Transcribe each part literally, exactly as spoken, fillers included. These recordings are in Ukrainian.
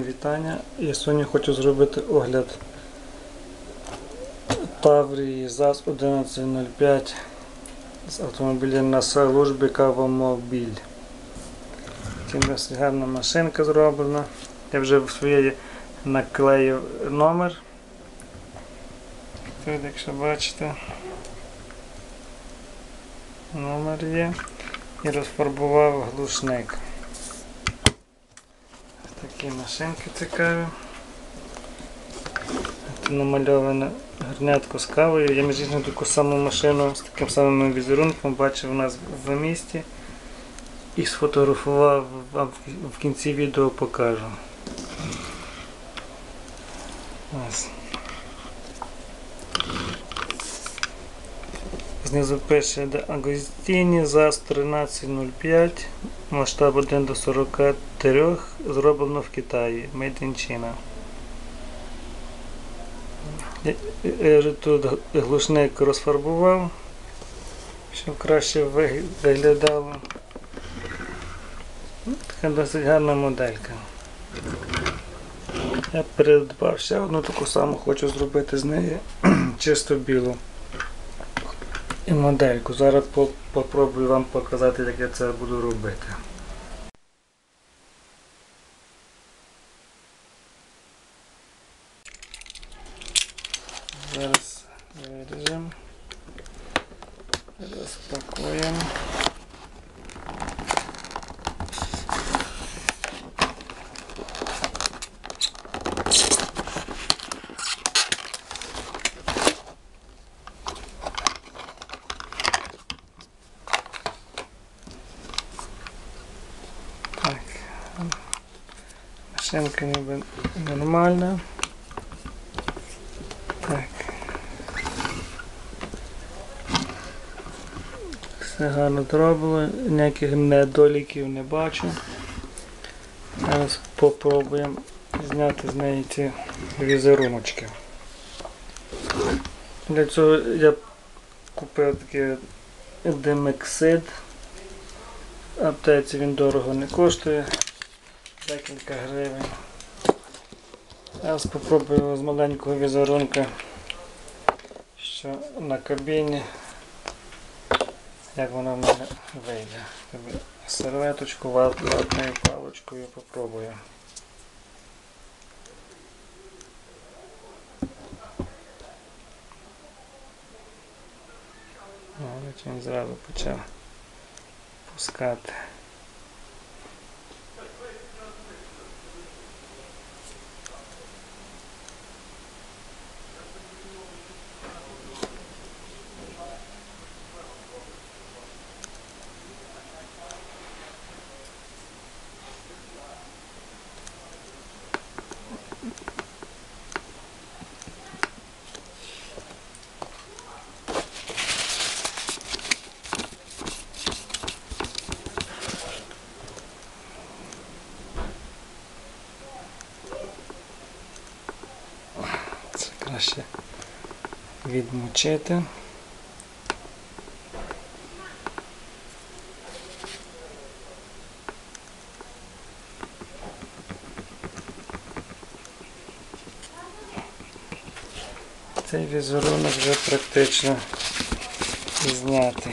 вітання. Я сьогодні хочу зробити огляд Таврії ЗАЗ одинадцять нуль п'ять з автомобілем на службі Кавомобіль. Досить гарна машинка зроблена. Я вже в своєї наклеїв номер. Тут, якщо бачите, номер є. І розфарбував глушник. Такі машинки цікаві. Тут намальоване гарнятко з кавою. Я між іншим таку саму машину з таким самим візерунком бачив у нас в місті і сфотографував, вам в кінці відео покажу. Ось. Знизу пише де Агостіні ЗАЗ тринадцять нуль п'ять, масштаб один до сорока трьох, зроблено в Китаї, Made in China. Я тут глушник розфарбував, щоб краще виглядало. Така досить гарна моделька. Я придбав ще одну таку саму, хочу зробити з неї чисто білу і модельку. Зараз попробую вам показати, як я це буду робити. Зараз виріжемо, розпакуємо. Так, машинка ніби нормальна. Так. Все гарно зроблено, ніяких недоліків не бачу. Зараз спробуємо зняти з неї ці візеруночки. Для цього я купив такий димексид. В аптеці він дорого не коштує, декілька гривень. Зараз спробую з маленького візерунка, що на кабіні, як воно в мене вийде. Серветочку, ватною паличкою попробую. Ось він зразу почав пускати. Краще відмочити. Цей візерунок вже практично знятий.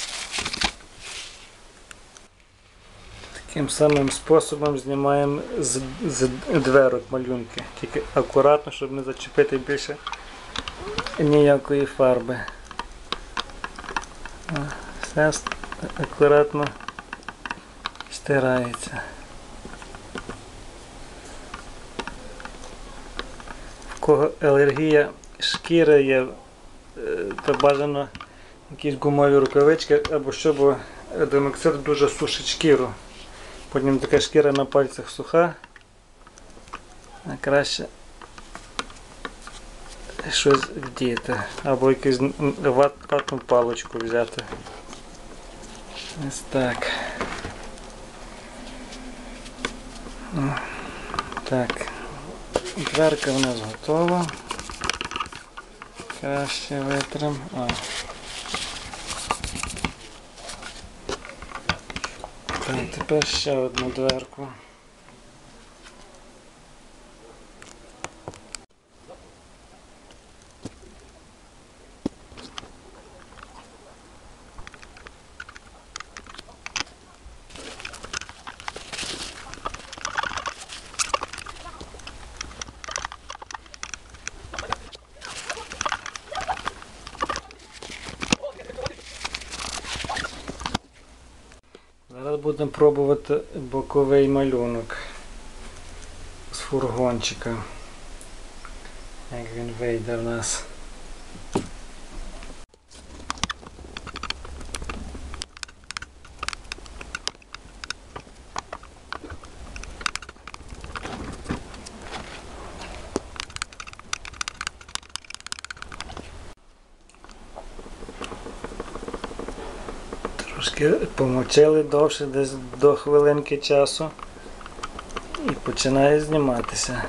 Таким самим способом знімаємо з, з дверок малюнки, тільки акуратно, щоб не зачепити більше ніякої фарби. Все акуратно стирається. В кого алергія шкіри є, то бажано якісь гумові рукавички, або щоб димексид дуже сушить шкіру. Потім така шкіра на пальцях суха, а краще щось вдіти, або якусь ватну паличку взяти. Ось так. Так, дверка у нас готова. Краще витрим. Так, тепер ще одну дверку. Зараз будемо пробувати боковий малюнок з фургончика. Як він вийде в нас. Трошки помочили довше, десь до хвилинки часу, і починає зніматися.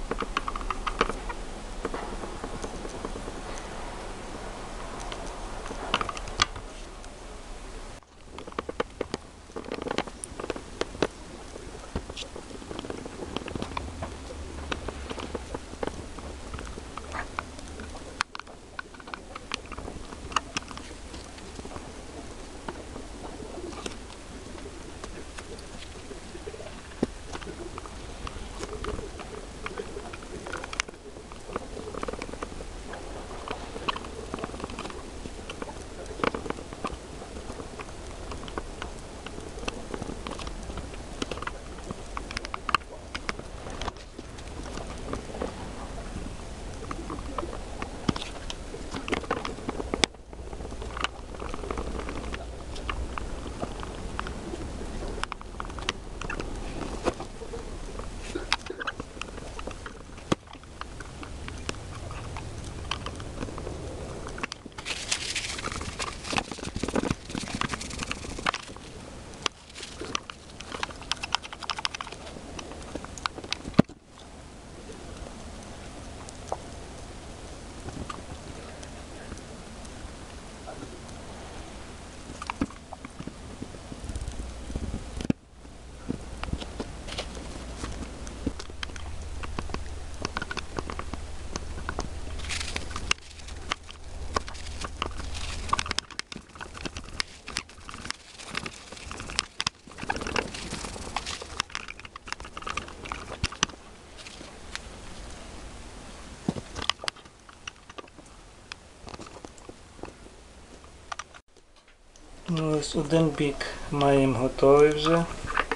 Ось один бік маємо готовий вже.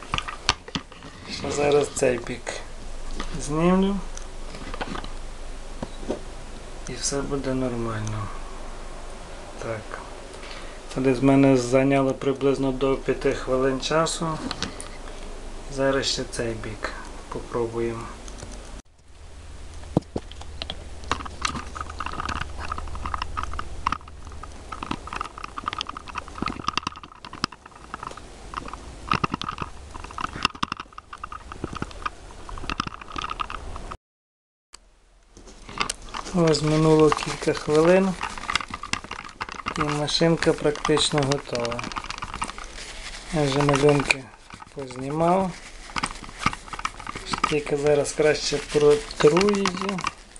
Зараз цей бік знімлю і все буде нормально. Так. Це десь в мене зайняло приблизно до п'яти хвилин часу. Зараз ще цей бік попробуємо. Ось минуло кілька хвилин і машинка практично готова. Я вже малюнки познімав. Тільки зараз краще протру її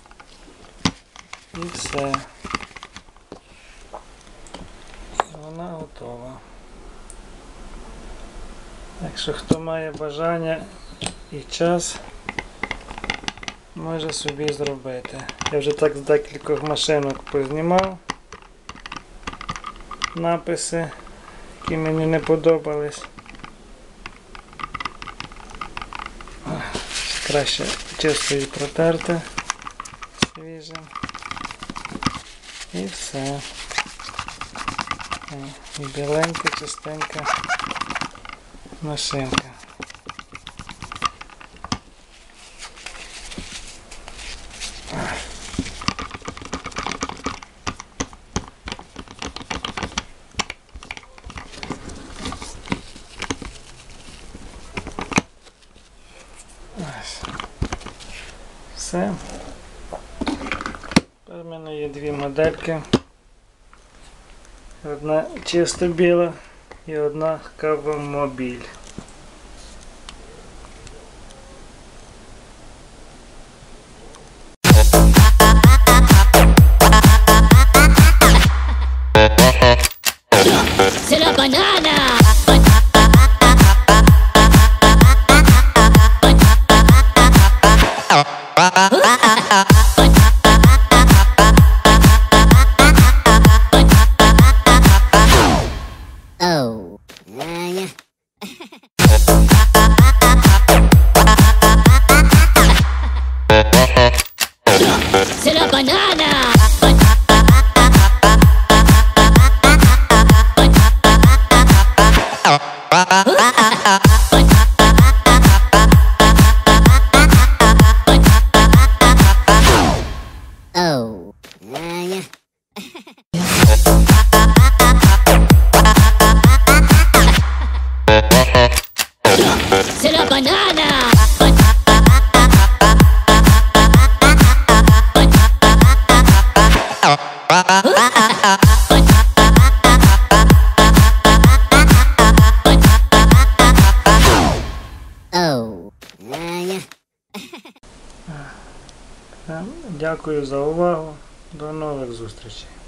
і все. І вона готова. Якщо хто має бажання і час, може собі зробити. Я вже так з декількох машинок познімав написи, які мені не подобались. Краще чисто її протерти свіжим. І все. І біленька, чистенька машинка. Все. Тепер в мене є дві модельки. Одна чисто біла і одна кавомобіль. C'est la banana! Oh. Oh. Uh, C'est la banane. Oh. Дякую за увагу. До нових зустрічей.